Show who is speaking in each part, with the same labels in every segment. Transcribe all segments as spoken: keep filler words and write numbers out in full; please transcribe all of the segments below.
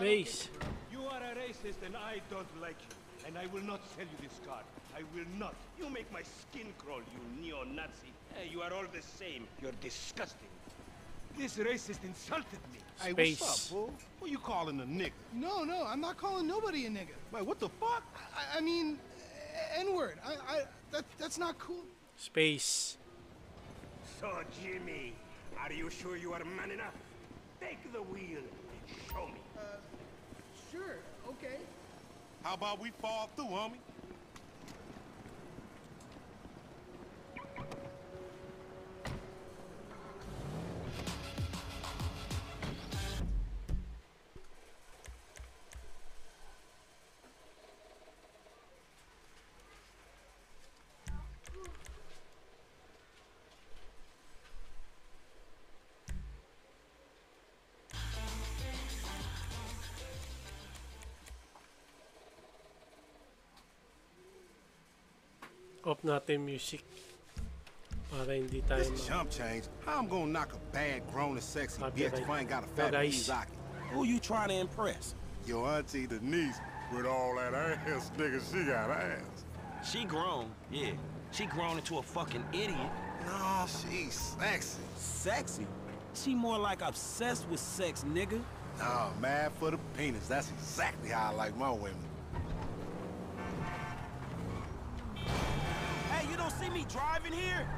Speaker 1: Space.
Speaker 2: You are a racist and I don't like you. And I will not sell you this card. I will not. You make my skin crawl, you neo-Nazi. Hey, you are all the same. You're disgusting. This racist insulted me.
Speaker 3: Hey, what's up,
Speaker 1: Space.
Speaker 3: fool? Who you calling a nigga?
Speaker 4: No, no, I'm not calling nobody a nigga.
Speaker 3: Wait, what the fuck?
Speaker 4: I, I mean, N-word. I, I, that, that's not cool.
Speaker 1: Space.
Speaker 2: So, Jimmy, are you sure you are man enough? Take the wheel and show me.
Speaker 4: Uh, sure, okay.
Speaker 3: How about we fall through, homie?
Speaker 1: Off natin music. Para hindi tayo
Speaker 3: This
Speaker 1: ma...
Speaker 3: chump change. How I'm gonna knock a bad, grown and sexy
Speaker 1: Copyright.
Speaker 3: bitch if I ain't got a
Speaker 1: No,
Speaker 3: fat
Speaker 1: guys.
Speaker 3: Miyazaki?
Speaker 5: Who you trying to impress?
Speaker 3: Your auntie Denise, with all that ass, nigga, she got ass.
Speaker 5: She grown, yeah. She grown into a fucking idiot.
Speaker 3: No, she's sexy.
Speaker 5: Sexy? She more like obsessed with sex, nigga.
Speaker 3: Oh, mad for the penis. That's exactly how I like my women.
Speaker 5: Hey, you don't see me driving here?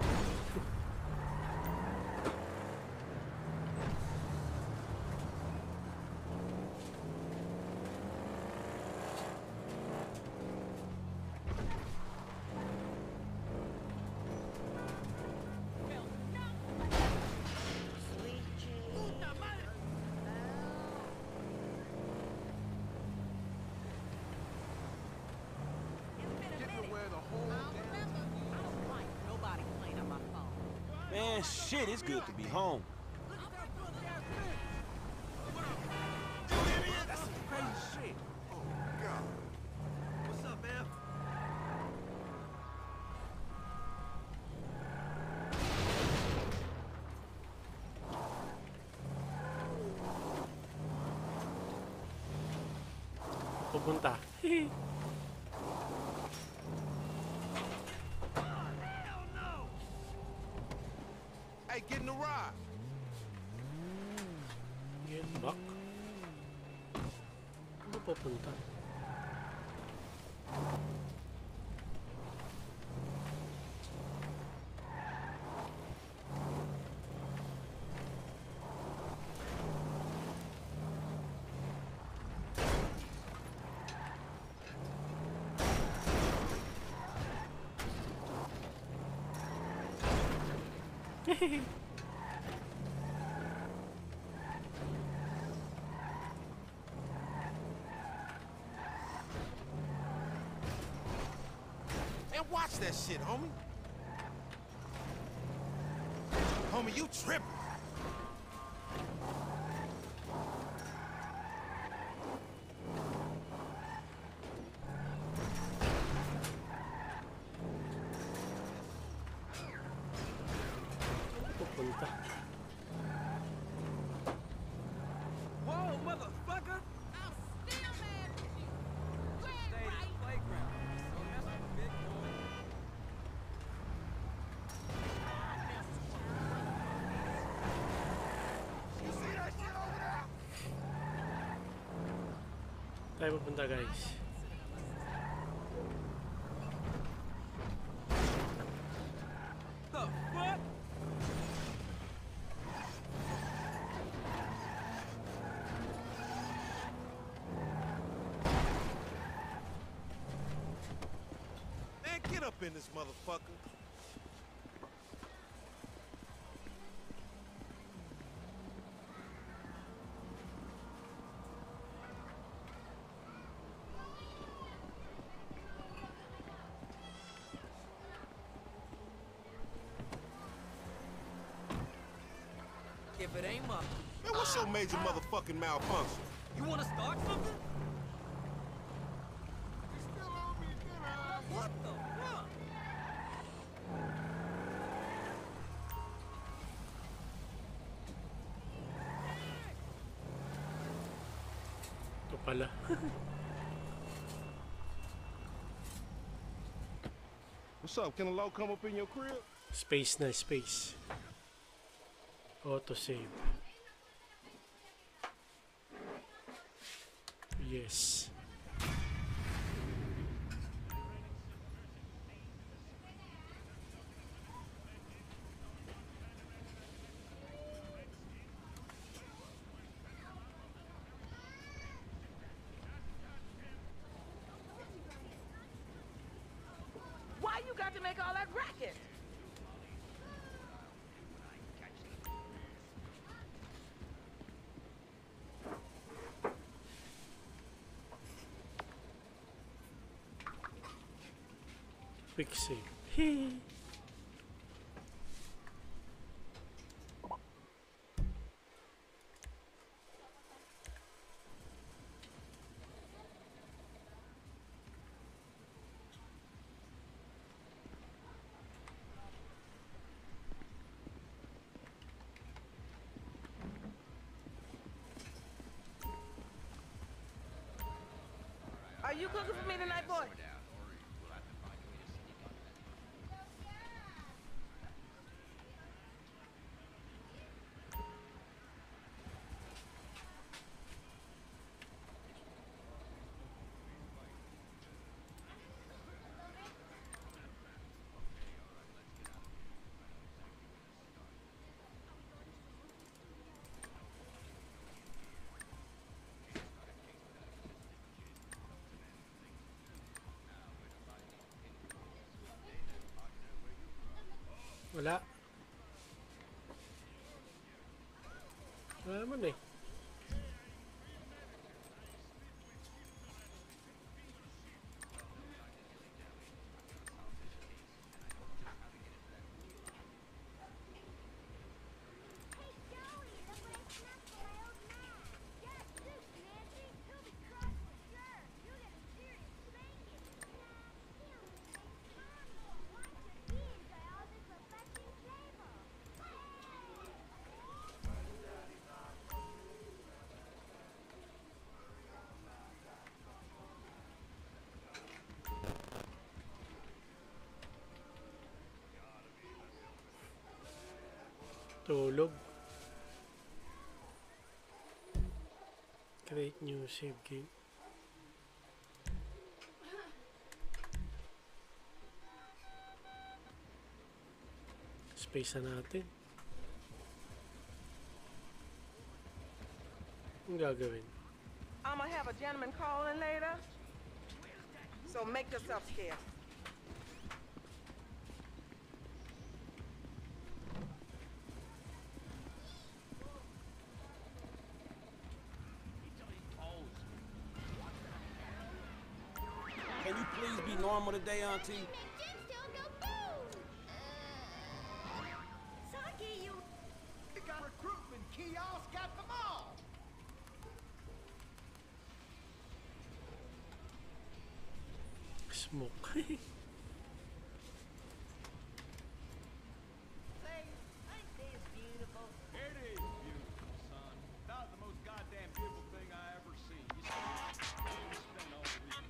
Speaker 5: Man, shit, it's good to be home. That's some crazy shit.
Speaker 3: Oh, God.
Speaker 5: What's up, man?
Speaker 1: Pupunta.
Speaker 3: Hey, get in the ride.
Speaker 1: Get back. Ano pupunta?
Speaker 3: Man, watch that shit, homie. Homie, you tripping.
Speaker 1: Pupunta.
Speaker 5: Whoa, motherfucker!
Speaker 6: I'm still mad at you. You ain't
Speaker 5: Stay in
Speaker 6: right.
Speaker 5: the playground. So that's a big boy.
Speaker 3: You see that shit over there?
Speaker 1: Tayo pupunta, guys.
Speaker 5: The fuck?
Speaker 3: Man, get up in this motherfucker.
Speaker 5: If it ain't my...
Speaker 3: Man, what's your major motherfucking malfunction?
Speaker 5: You wanna start something? What the fuck?
Speaker 1: pala.
Speaker 2: What's up? Can a low come up in your crib?
Speaker 1: Space na, space. Auto save. Yes.
Speaker 6: Why you got to make all that racket?
Speaker 1: Quick save. Hee.
Speaker 6: Are you cooking for me tonight, boy?
Speaker 1: Wala. Wala naman eh. Tulog. Create new save game. Space na natin. Ang gagawin?
Speaker 6: I'ma have a gentleman calling later. So make yourself scarce.
Speaker 5: Can you please be normal today, Auntie?
Speaker 4: Saki, you got recruitment kiosk at the mall.
Speaker 1: Smoke.
Speaker 4: Say, ain't this beautiful?
Speaker 7: It is beautiful, son. About the most goddamn beautiful thing I ever seen. You see, spend all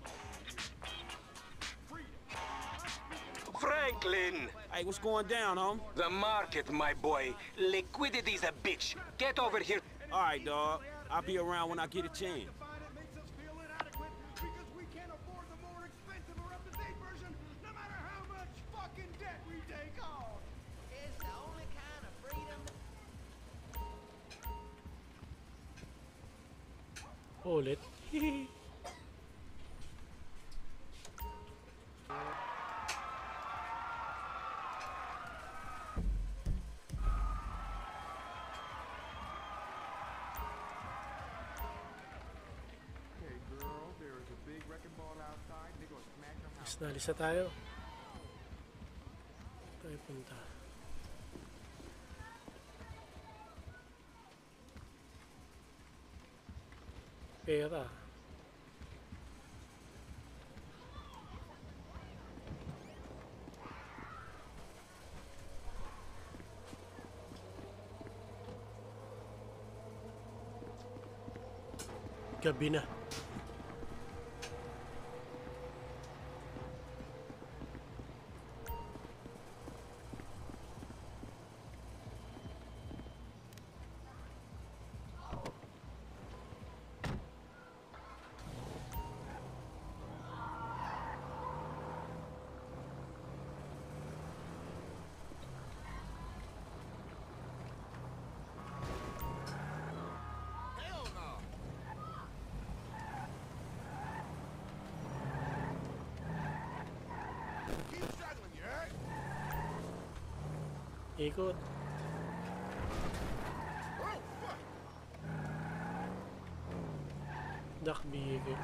Speaker 7: the reason freedom.
Speaker 2: Franklin!
Speaker 5: Hey, what's going down, home?
Speaker 2: The market, my boy. Liquidity's a bitch. Get over here.
Speaker 5: All right, dog. I'll be around when I get a chance.
Speaker 7: Find it makes us feel inadequate because we can't afford the more expensive or up-to-date version, no matter how much fucking debt we take on.
Speaker 4: It's the only kind of freedom.
Speaker 1: Ulit. Hihi.
Speaker 7: Hey girl, there is a big wrecking ball outside. They're gonna smash your house.
Speaker 1: Mas nalisa tayo. Tayo punta. Pera. Gabi na. Ikot. Duck vehicle.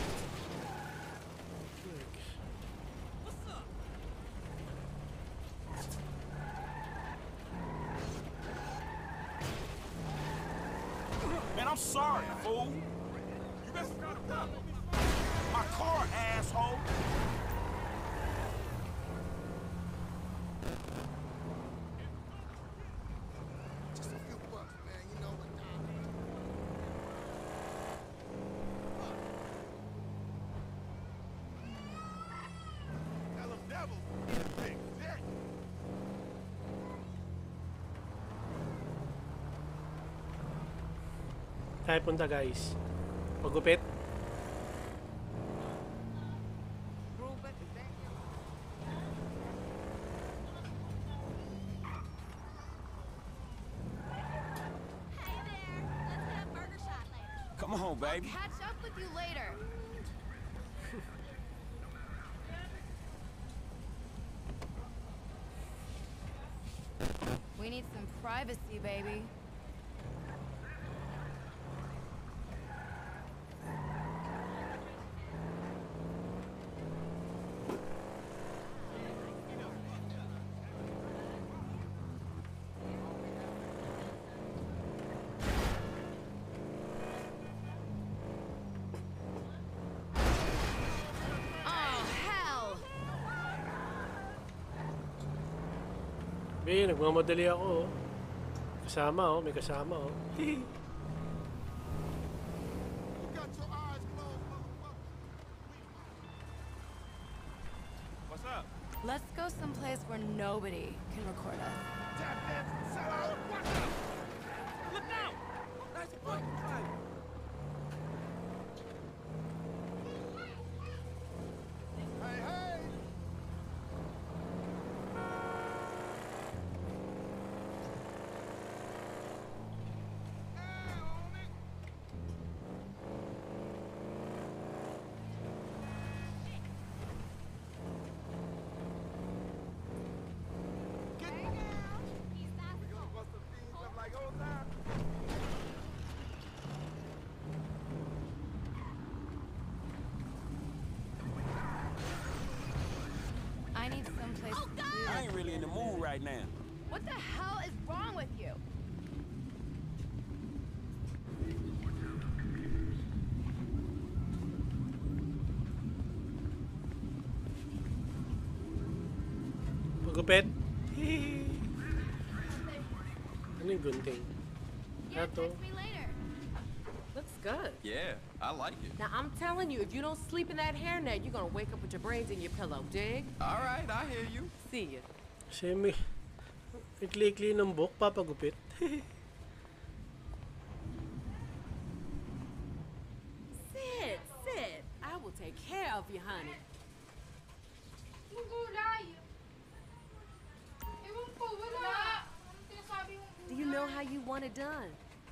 Speaker 5: Man, I'm sorry, fool. You guys got a problem. My car, asshole.
Speaker 7: Just a few bucks, man. You know what? Tell them devils. Big dick.
Speaker 1: Tayo punta guys. Pagupit.
Speaker 8: Hey there. Let's have burger shot later.
Speaker 5: Come on, baby.
Speaker 8: Catch up with you later. We need some privacy, baby. Oh, hell!
Speaker 1: Be, nagmamadali ako. Oh. Kasama oh, may kasama oh.
Speaker 7: You got your eyes closed, motherfucker.
Speaker 2: What's up?
Speaker 8: Let's go someplace where nobody can record us.
Speaker 7: Tap dance, sell out. Watch out.
Speaker 5: Look out! That's a fucking driver.
Speaker 7: Hey, hey. Hey, homie. Get
Speaker 8: Hey, girl. He's that
Speaker 7: We gonna bust some things up like old times?
Speaker 8: I need someplace
Speaker 5: I
Speaker 8: to
Speaker 5: ain't really in the mood right now.
Speaker 8: What the hell is wrong with you?
Speaker 1: Pagupit. Ano yung gunting?
Speaker 8: Yeah,
Speaker 1: Ato.
Speaker 8: text me later.
Speaker 9: Looks good.
Speaker 10: Yeah, I like it.
Speaker 9: Now I'm telling you, if you don't sleep in that hairnet, you're gonna wake up with your brains in your pillow. Dig?
Speaker 10: All right, I hear you.
Speaker 9: See ya.
Speaker 1: Kasi may ikli-ikli ng buhok, papagupit.
Speaker 9: Sit, sit. I will take care of you, honey. Do you know how you want it done?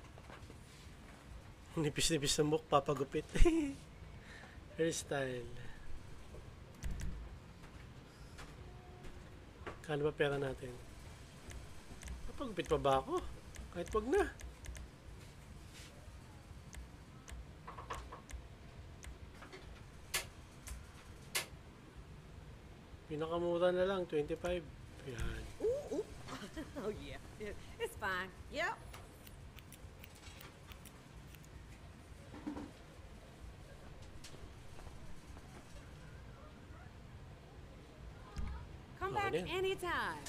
Speaker 1: Nipis-nipis ng buhok, papagupit. Hairstyle. Kano ba pera natin? Papagupit pa ba ako? Kahit wag na. Pinakamura na lang, twenty-five. Ayan.
Speaker 9: Ooh, ooh. Oh yeah, It- it's fine. Yep. Come back
Speaker 1: Okay din.
Speaker 9: anytime.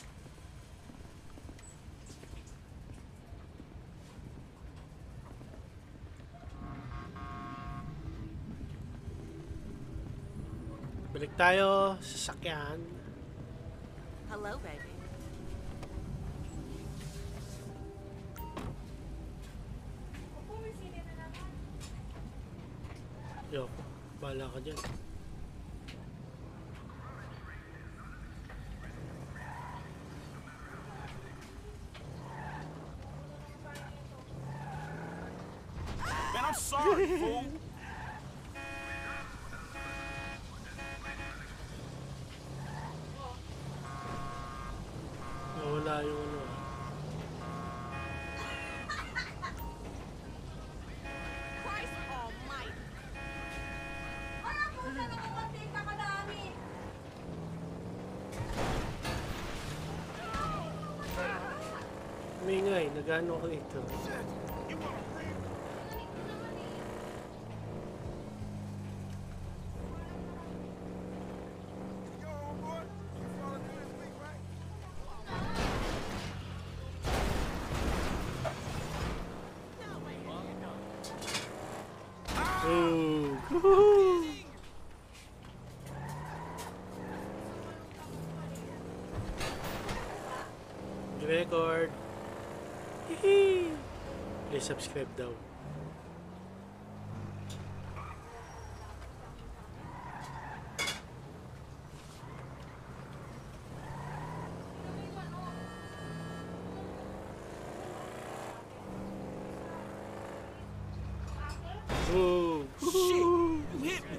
Speaker 1: Balik tayo sa sakyan.
Speaker 9: Hello, baby.
Speaker 1: Yo, bahala ka dyan.
Speaker 5: Man, I'm sorry, fool.
Speaker 1: Nawala yung ano. Umingay, nag-ano ko dito.
Speaker 5: You want a ring? Yo, boy, you falling through this week, right?
Speaker 1: Ooh. Woohoo. Record. Hihi. Please subscribe daw. Ooh.
Speaker 5: Shit, you hit me.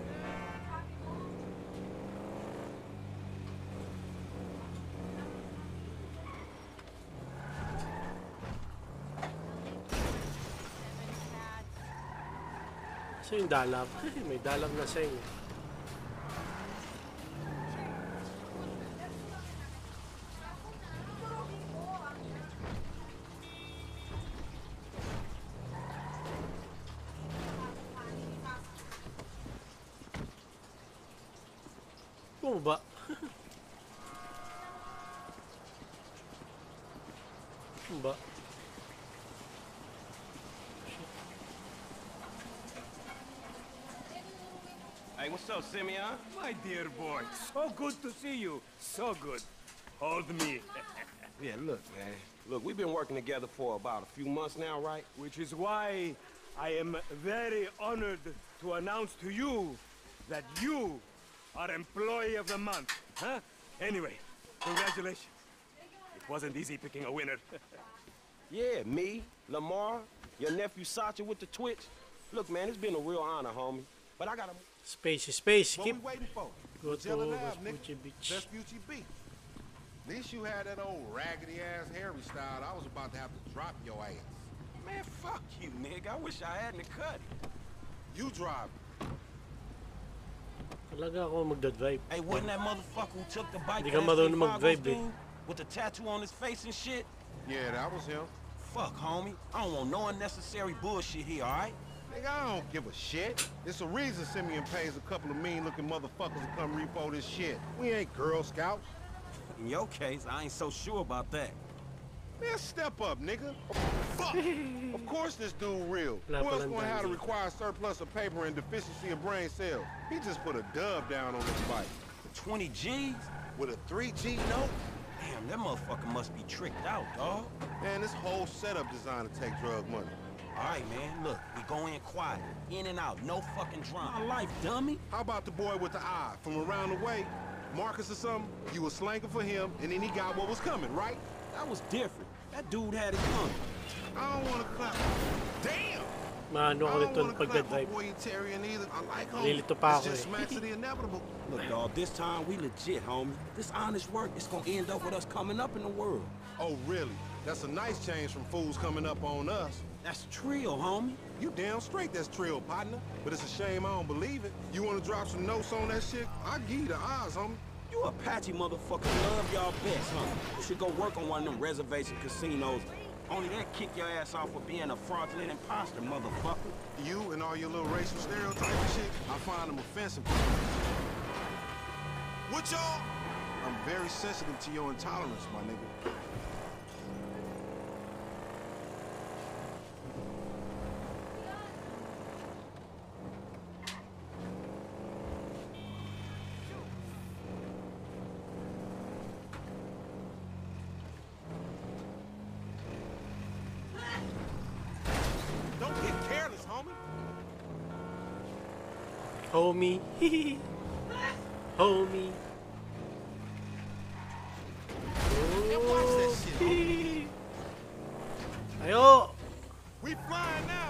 Speaker 1: So yung dalap. May dalap na sa inyo. Bumaba. Bumaba.
Speaker 2: Hey, what's up, Simeon?
Speaker 7: My dear boy, so good to see you. So good. Hold me.
Speaker 2: Yeah, look, man. Look, we've been working together for about a few months now, right?
Speaker 7: Which is why I am very honored to announce to you that you are Employee of the Month. Huh? Anyway, congratulations. It wasn't easy picking a winner.
Speaker 2: Yeah, me, Lamar, your nephew Sacha with the Twitch. Look, man, it's been a real honor, homie. But I gotta...
Speaker 1: Space, space.
Speaker 3: What we
Speaker 1: Keep.
Speaker 3: waiting for?
Speaker 1: Go to
Speaker 3: Magellan Ave, nigga.
Speaker 1: Vespucci Beach.
Speaker 3: Vespucci Beach. At least you had that old raggedy-ass Harry style. I was about to have to drop your ass.
Speaker 2: Man, fuck you, nigga. I wish I hadn't cut.
Speaker 3: You drive.
Speaker 1: Talaga ako magdadrive.
Speaker 10: Hey, wasn't that motherfucker who took the bike
Speaker 1: Hindi ka
Speaker 10: past
Speaker 1: marunong
Speaker 10: St.
Speaker 1: mag-drive,
Speaker 10: Fargo's
Speaker 1: eh.
Speaker 10: dude with the tattoo on his face and shit?
Speaker 3: Yeah, that was him.
Speaker 10: Fuck, homie. I don't want no unnecessary bullshit here, all right?
Speaker 3: Nigga, I don't give a shit. It's a reason Simeon pays a couple of mean-looking motherfuckers to come repo this shit. We ain't Girl Scouts.
Speaker 10: In your case, I ain't so sure about that.
Speaker 3: Man, step up, nigga. Fuck! Of course this dude real.
Speaker 1: Wala
Speaker 3: Who else
Speaker 1: palang
Speaker 3: gonna have to
Speaker 1: dahil.
Speaker 3: require surplus of paper and deficiency of brain cells? He just put a dub down on this bike.
Speaker 10: twenty G's?
Speaker 3: With a three G note?
Speaker 10: Damn, that motherfucker must be tricked out, dawg.
Speaker 3: Man, this whole setup designed to take drug money.
Speaker 10: All right, man, look, we go in quiet, in and out, no fucking drama. My life, dummy.
Speaker 3: How about the boy with the eye from around the way? Marcus or something? You was slanking for him, and then he got what was coming, right?
Speaker 10: That was different. That dude had it coming.
Speaker 3: I don't want to clap. Damn!
Speaker 1: Maano
Speaker 3: I
Speaker 1: ako
Speaker 3: don't
Speaker 1: nito
Speaker 3: want to clap for
Speaker 1: pagdadrive.
Speaker 3: boy Tyrion either. I like him.
Speaker 1: Nalilito pa
Speaker 3: It's
Speaker 1: ako
Speaker 3: just
Speaker 1: eh.
Speaker 3: smacks of the inevitable.
Speaker 10: Look, dawg, this time we legit, homie. This honest work is gonna end up with us coming up in the world.
Speaker 3: Oh, really? That's a nice change from fools coming up on us.
Speaker 10: That's trio, homie.
Speaker 3: You damn straight that's trill, partner. But it's a shame I don't believe it. You want to drop some notes on that shit? I'll give you the odds, homie.
Speaker 10: You Apache motherfuckers love y'all best, huh? You should go work on one of them reservation casinos. Only that kick your ass off for being a fraudulent imposter, motherfucker.
Speaker 3: You and all your little racial stereotype and shit, I find them offensive.
Speaker 5: What y'all?
Speaker 3: I'm very sensitive to your intolerance, my nigga.
Speaker 5: Don't get careless, homie.
Speaker 1: Homie. Homie.
Speaker 5: Man, watch that shit, homie.
Speaker 1: Ayo!
Speaker 5: We flying now.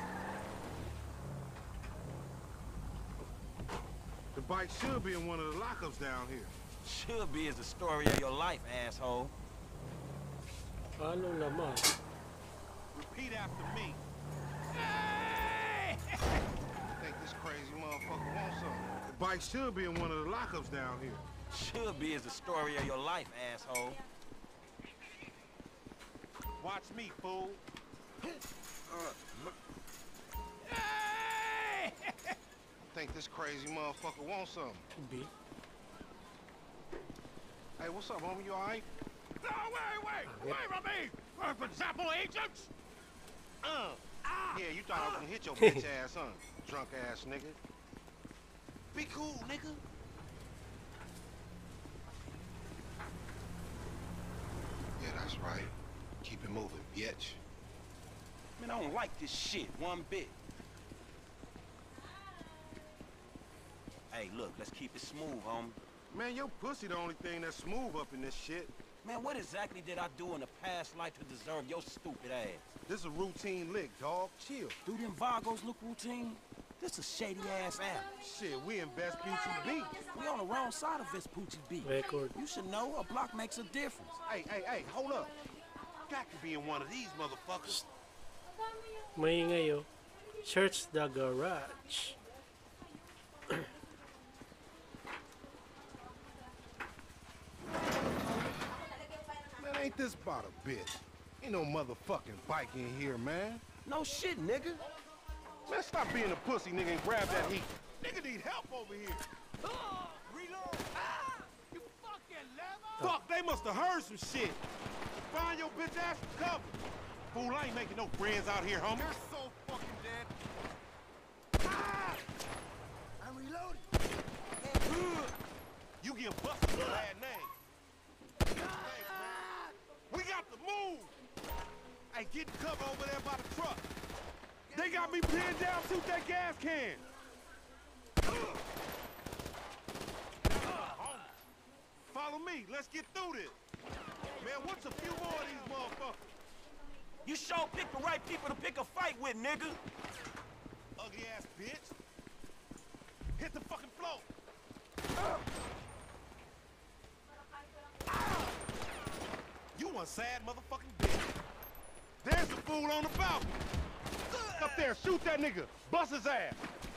Speaker 3: The bike should be in one of the lockups down here.
Speaker 10: Should be is the story of your life, asshole.
Speaker 1: Paano naman?
Speaker 5: Repeat after me.
Speaker 3: I think this crazy motherfucker wants something. The bike should be in one of the lockups down here.
Speaker 10: Should be is the story of your life, asshole.
Speaker 3: Watch me, fool.
Speaker 2: Hey!
Speaker 3: Think this crazy motherfucker wants something.
Speaker 1: Could be.
Speaker 3: Hey, what's up, homie? You all right?
Speaker 2: No, wait, wait!
Speaker 1: Yep.
Speaker 2: Wait from me! Uh, For example, agents!
Speaker 3: Uh. Yeah, you thought I was gonna hit your bitch ass, huh? Drunk ass nigga. Be cool, nigga. Yeah, that's right. Keep it moving, bitch.
Speaker 10: Man, I don't like this shit one bit. Hey, look, let's keep it smooth, homie.
Speaker 3: Man, your pussy the only thing that's smooth up in this shit.
Speaker 10: Man, what exactly did I do in the past life to deserve your stupid ass?
Speaker 3: This a routine lick, dog. Chill.
Speaker 10: Do them Vagos look routine? This a shady-ass alley.
Speaker 3: Shit, we in Vespucci Beach.
Speaker 10: We on the wrong side of Vespucci Beach.
Speaker 1: Record.
Speaker 10: You should know a block makes a difference.
Speaker 3: Hey, hey, hey, hold up. Got to be in one of these motherfuckers.
Speaker 1: Maingay oh. Search the garage.
Speaker 3: Man, ain't this about a bitch? Ain't no motherfucking bike in here, man.
Speaker 10: No shit, nigga.
Speaker 3: Man, stop being a pussy, nigga, and grab that heat.
Speaker 2: Nigga need help over here! Ah! Reload! Ah! You fucking lever!
Speaker 3: Fuck, they must have heard some shit. Find your bitch ass some cover. Fool, I ain't making no friends out here, homie.
Speaker 2: You're so fucking dead! Ah! I'm reloading!
Speaker 3: You get busted with a bad name. Thanks, man. We got to move! Hey, get cover over there by the truck. They got me pinned down, shoot that gas can. Follow me, let's get through this. Man, what's a few more of these motherfuckers?
Speaker 10: You sure picked the right people to pick a fight with, nigga.
Speaker 3: Ugly ass bitch. Hit the fucking floor. You one sad motherfucking bitch. There's the fool on the balcony. Up there, shoot that nigga. Bust his ass.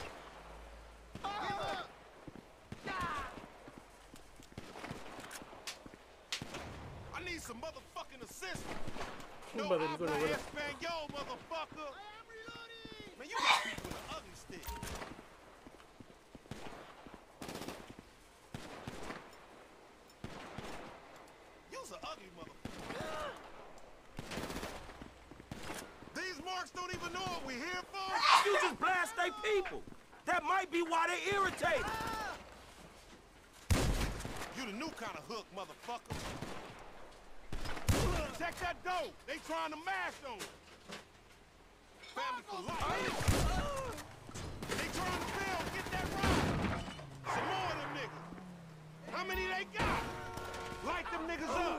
Speaker 3: I need some motherfucking assistance. No
Speaker 1: Ba rin ko
Speaker 3: habla
Speaker 1: na wala.
Speaker 3: Espanol, motherfucker. Man, you got people with an ugly stick. You's an ugly motherfucker. These marks don't even know what we're here for.
Speaker 10: You just blast they people. That might be why they irritated.
Speaker 3: You the new kind of hook, motherfucker. Check that door. They trying to mash on us. Family for life. They trying to build. Get that right. Some more of them niggas. How many they got? Light them niggas up.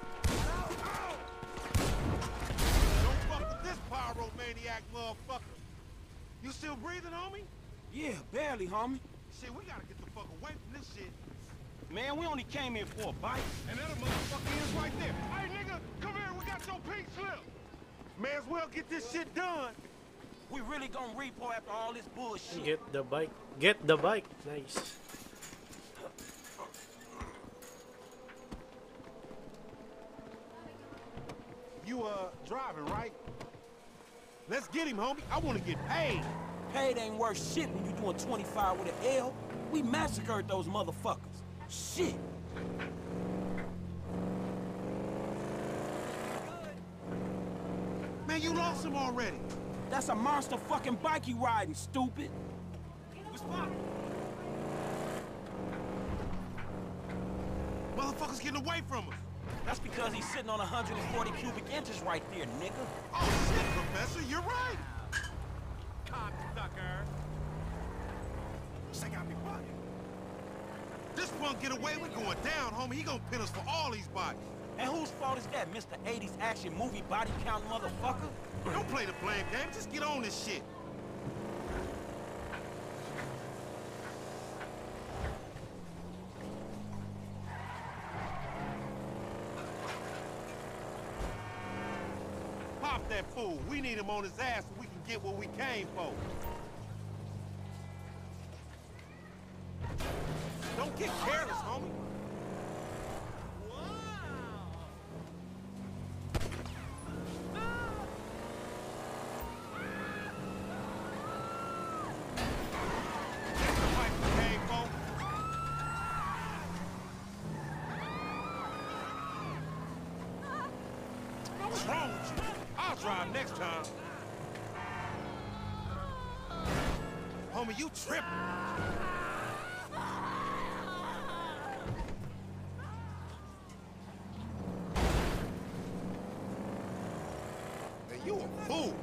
Speaker 3: Don't fuck with this pyromaniac motherfucker. You still breathing, homie?
Speaker 10: Yeah, barely, homie.
Speaker 3: Shit, we gotta get the fuck away from this shit.
Speaker 10: Man, we only came here for a bite.
Speaker 3: And that motherfucker is right there. Hey, nigga, come here. We got your pink slip. May as well get this shit done.
Speaker 10: We really gonna repo after all this bullshit.
Speaker 1: Get the bike. Get the bike. Nice.
Speaker 3: You, uh, driving, right? Let's get him, homie. I want to get paid.
Speaker 10: Paid ain't worth shit when you doing twenty-five with an L. We massacred those motherfuckers. Shit.
Speaker 3: Man, you lost him already.
Speaker 10: That's a monster fucking bike you riding, stupid.
Speaker 3: Motherfuckers getting away from us.
Speaker 10: That's because he's sitting on one hundred forty cubic inches right there, nigga.
Speaker 3: Oh, shit, Professor, you're right.
Speaker 2: Cocksucker!
Speaker 3: They got me bugging. This punk get away, we going down, homie. He gonna pin us for all these bodies.
Speaker 10: And whose fault is that, Mister eighties action movie body count motherfucker?
Speaker 3: Don't play the blame game. Just get on this shit. Pop that fool. We need him on his ass so we can get what we came for. Don't get careless, homie. I'll drive next time. Homie, you tripping. Man, you a fool.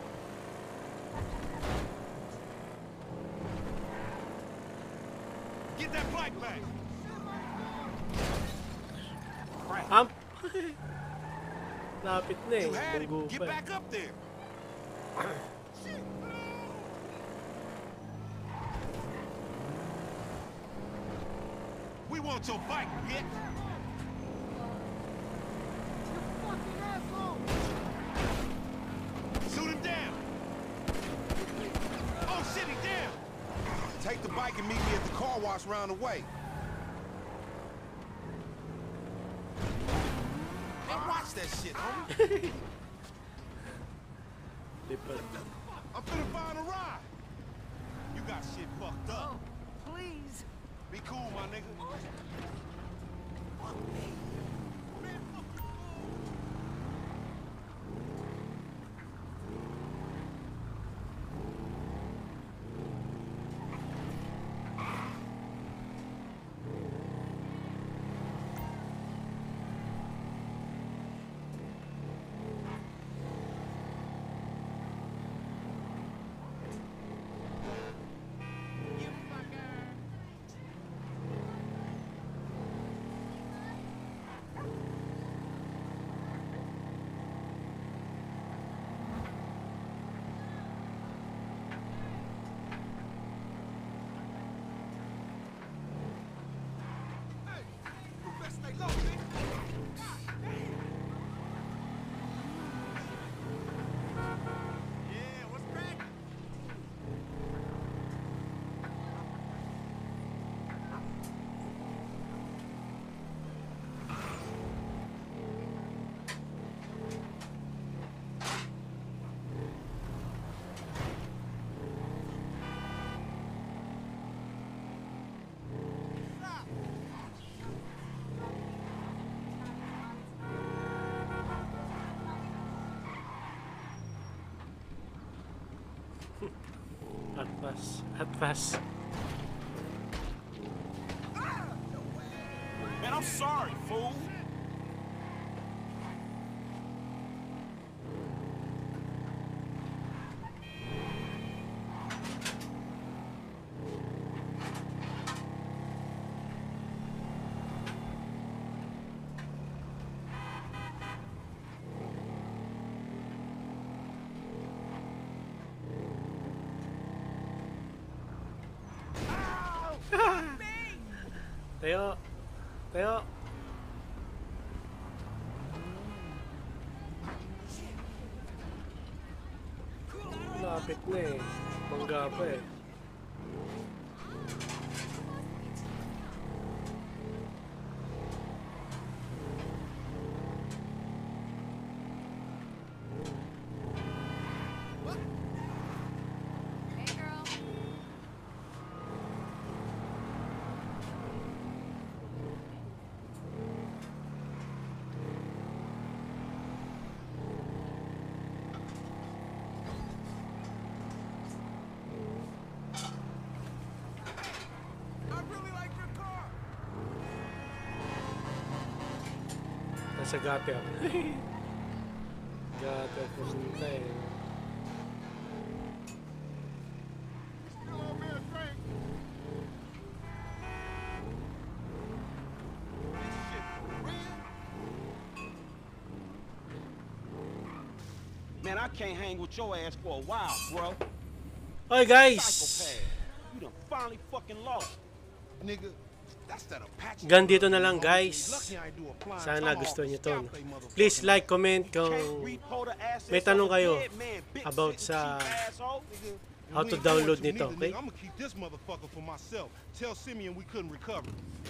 Speaker 3: Get that bike back.
Speaker 1: Amp. Lapit na eh.
Speaker 3: You had him.
Speaker 1: Bunggo
Speaker 3: Get
Speaker 1: pa eh.
Speaker 3: back up there. We want your bike, bitch. Shoot him down. Oh shit, he down. Take the bike and meet me at the car wash round the way. Man, watch that shit, homie.
Speaker 1: Lipat.
Speaker 3: I'm finna find a ride. You got shit fucked up.
Speaker 6: Oh, please.
Speaker 3: Be cool, my nigga.
Speaker 1: Atpas. Atpas.
Speaker 5: Man, I'm sorry, fool.
Speaker 1: Tayo. Tayo. Lapit na eh. Bangga pa eh.
Speaker 8: Hey, girl.
Speaker 1: Nasa gutter. Gutter pumunta eh.
Speaker 10: Man, I can't hang with your ass for a while, bro.
Speaker 1: Okay guys.
Speaker 10: Psychopath. You done finally fucking lost.
Speaker 3: Nigga, that's that Apache.
Speaker 1: Hanggang dito na lang guys. Sana nagustuhan nyo to. Please like, comment kung may tanong kayo about sa how to download nito, okay?
Speaker 3: I'm gonna keep this motherfucker for myself. Tell Simeon we couldn't recover.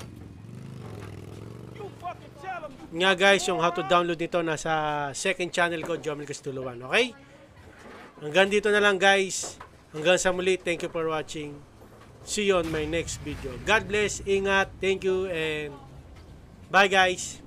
Speaker 10: You fucking tell him.
Speaker 1: Nga guys, yung how to download nito nasa second channel ko, Jomel Castuluan, okay? Hanggang dito na lang guys. Hanggang sa muli, thank you for watching. See you on my next video. God bless, ingat, thank you, and bye guys.